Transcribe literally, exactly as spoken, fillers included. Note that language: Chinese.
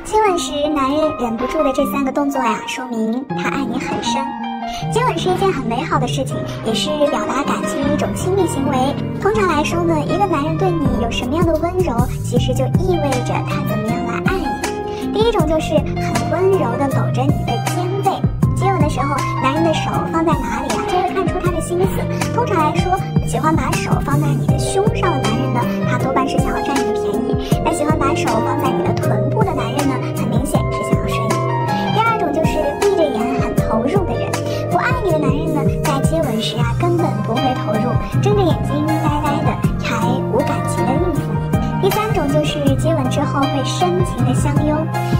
接吻时，男人忍不住的这三个动作呀，说明他爱你很深。接吻是一件很美好的事情，也是表达感情的一种亲密行为。通常来说呢，一个男人对你有什么样的温柔，其实就意味着他怎么样来爱你。第一种就是很温柔的搂着你的肩背。接吻的时候，男人的手放在哪里啊，就会看出他的心思。通常来说，喜欢把手放在你的胸上的男人呢，他多半是想要占你的便宜；那喜欢把手放在你的臀部的男人呢，很明显是想要睡你。第二种就是闭着眼很投入的人。不爱你的男人呢，在接吻时啊，根本不会投入，睁着眼睛呆呆的，还无感情的应付你。第三种就是接吻之后会深情的相拥。